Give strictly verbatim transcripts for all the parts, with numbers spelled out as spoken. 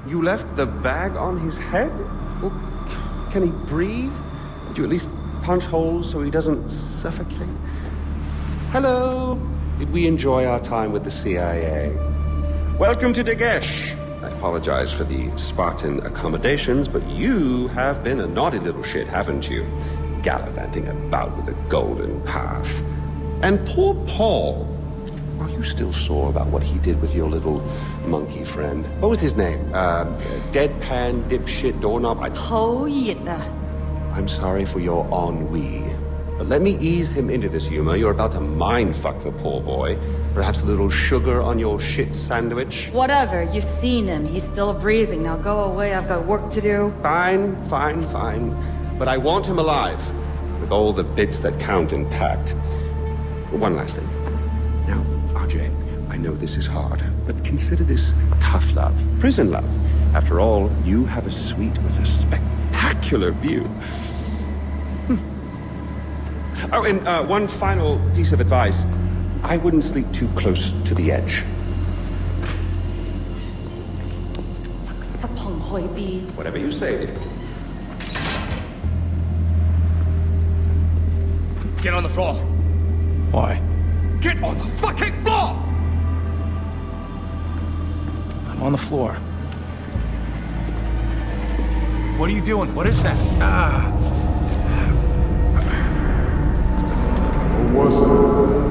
You left the bag on his head? Well, can he breathe? Did you at least punch holes so he doesn't suffocate? Hello. Did we enjoy our time with the C I A? Welcome to Durgesh. I apologize for the Spartan accommodations, but you have been a naughty little shit, haven't you? Gallivanting about with a golden path. And poor Paul. Are you still sore about what he did with your little monkey friend? What was his name? Uh, deadpan, dipshit, doorknob? I... I'm sorry for your ennui. But let me ease him into this humor. You're about to mind-fuck the poor boy. Perhaps a little sugar on your shit sandwich? Whatever, you've seen him. He's still breathing. Now go away, I've got work to do. Fine, fine, fine. But I want him alive, with all the bits that count intact. One last thing. Now, R J, I know this is hard, but consider this tough love, prison love. After all, you have a suite with a spectacular view. Hmm. Oh, and uh, one final piece of advice. I wouldn't sleep too close to the edge. Whatever you say, dear. Get on the floor. Why? Get on the fucking floor! I'm on the floor. What are you doing? What is that? Ah. What was it?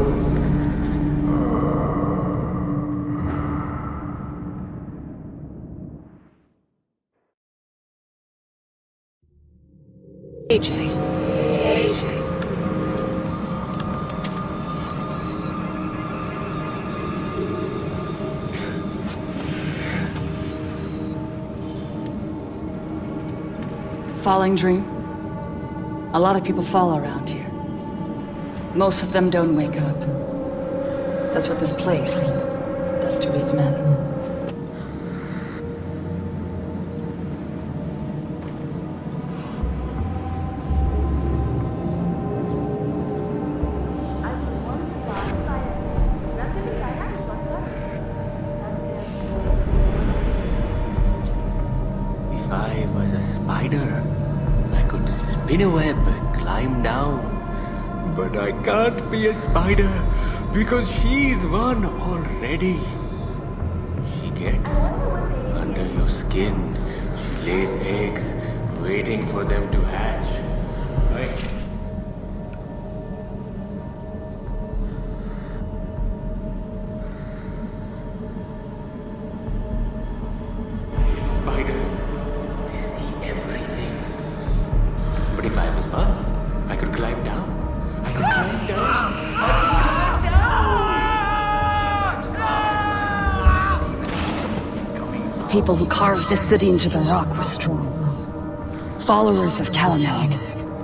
A J. Falling dream? A lot of people fall around here. Most of them don't wake up. That's what this place does to weak men. If I was a spider, I could spin a web and climb down. But I can't be a spider because she's one already. She gets under your skin. She lays eggs, waiting for them to hatch. I... Spiders, they see everything. But if I was one, I could climb down. I could climb down. I could climb down. The people who carved this city into the rock were strong. Followers of Kalamag.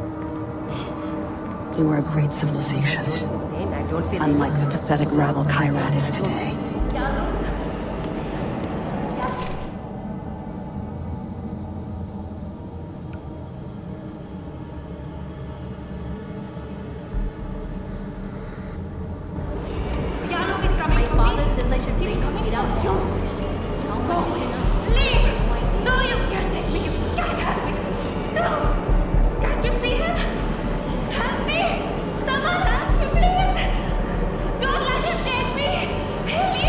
They were a great civilization. Unlike the pathetic rabble Kairat is today. Don't let him take me! He'll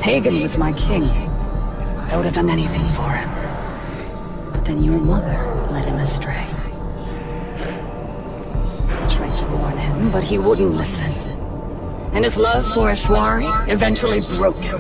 Pagan was my king. I would have done anything for him. But then your mother led him astray. I tried to warn him, but he wouldn't listen. And his love for Ashwari eventually broke him.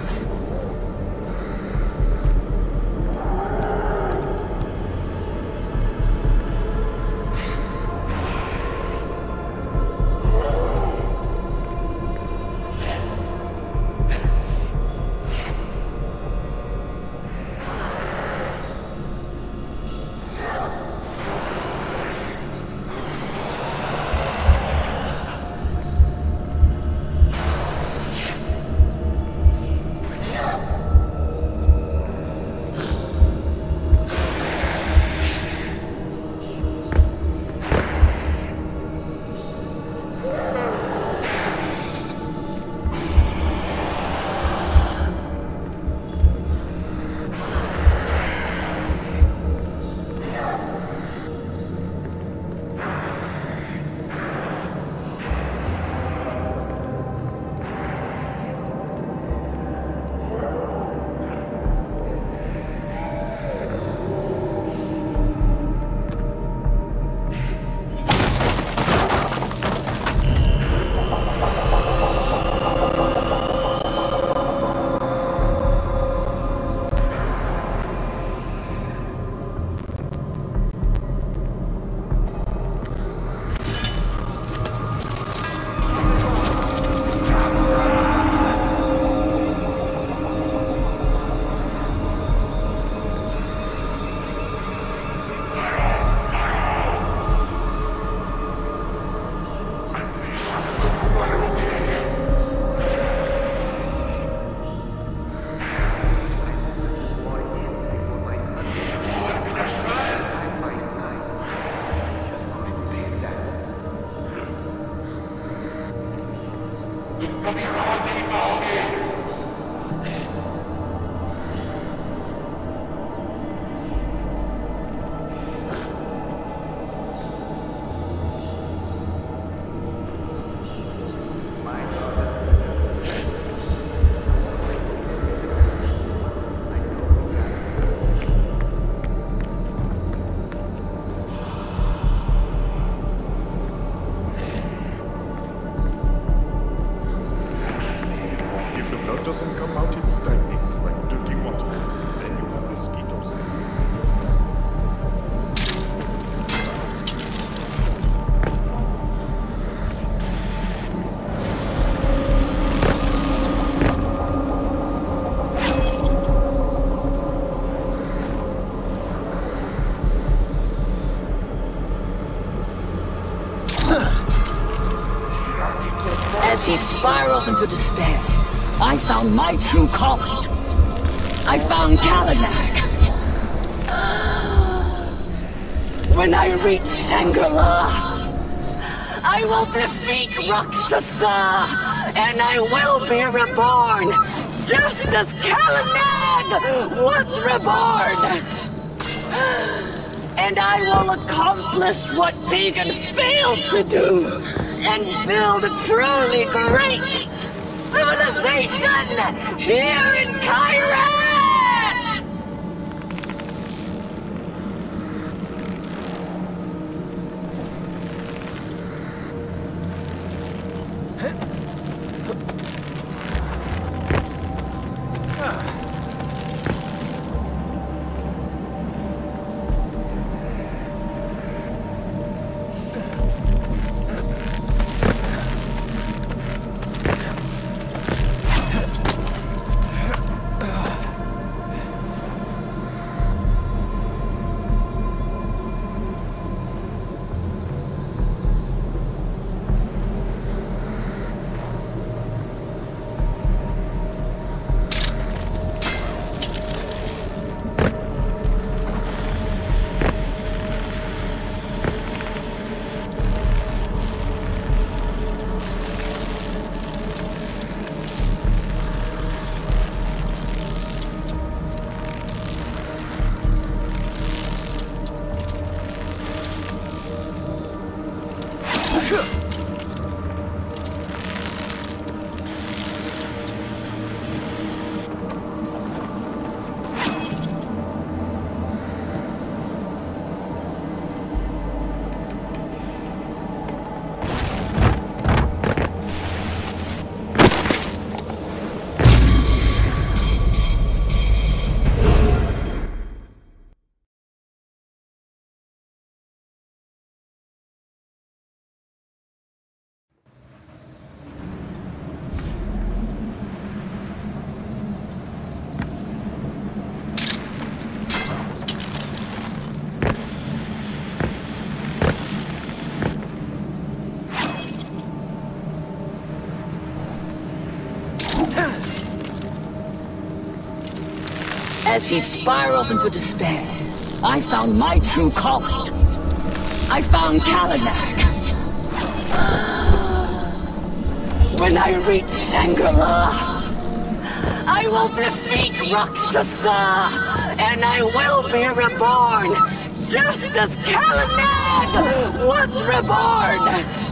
Doesn't come out, it stagnates like dirty water. Then you have mosquitoes. As he spirals into despair, I found my true calling. I found Kalanak. When I reach Shangri-La, I will defeat Rakshasa, and I will be reborn, just as Kalanak was reborn. And I will accomplish what Pagan failed to do, and build a truly great civilization here in Kyrat! Ugh. As he spiraled into despair, I found my true calling. I found Kalanak. When I reach Shangri-La, I will defeat Rakshasa, and I will be reborn, just as Kalanak was reborn.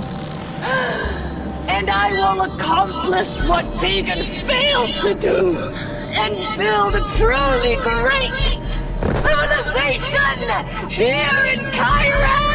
And I will accomplish what Pagan failed to do, and build a truly great civilization here in Kyrat!